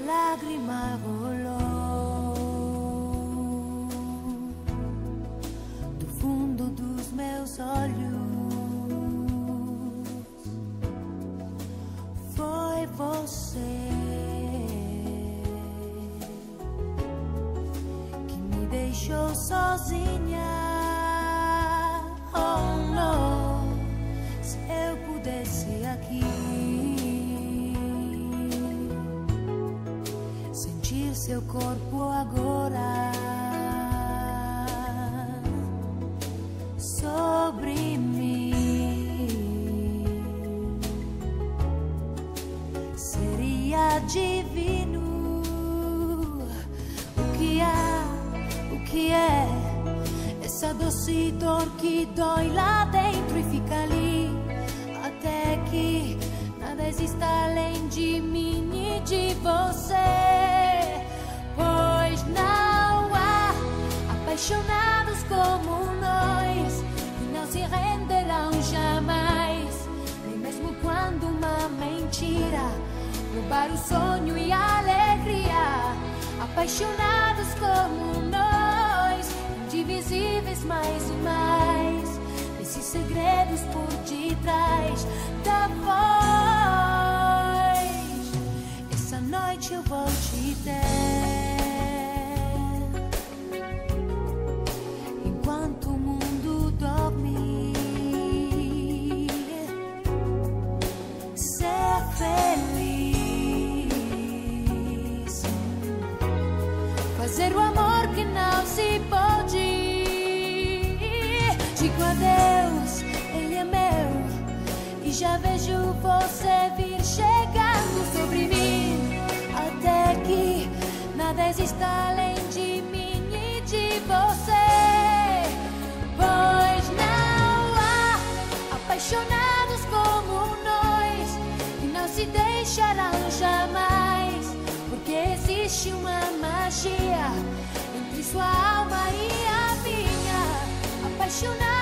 lágrima rolou do fundo dos meus olhos. Foi você que me deixou sozinha. Oh não, se eu pudesse aqui sentir seu corpo agora sobre mim, seria divino. O que é essa doce dor que dói lá dentro e fica ali até que nada exista além de mim e de você? Pois não há apaixonados como nós que não se renderão jamais, nem mesmo quando uma mentira roubar o sonho e a alegria. Apaixonados como nós, indivisíveis mais e mais, esses segredos por detrás da voz. Essa noite eu vou te ter, enquanto o mundo dorme. Ser feliz, fazer o amor que não se pode. Digo adeus, ele é meu, e já vejo você vir chegando sobre mim, até que nada exista além de mim e de você. Pois não há apaixonados como nós que não se deixarão jamais, porque existe uma magia entre sua alma e a minha. Apaixonada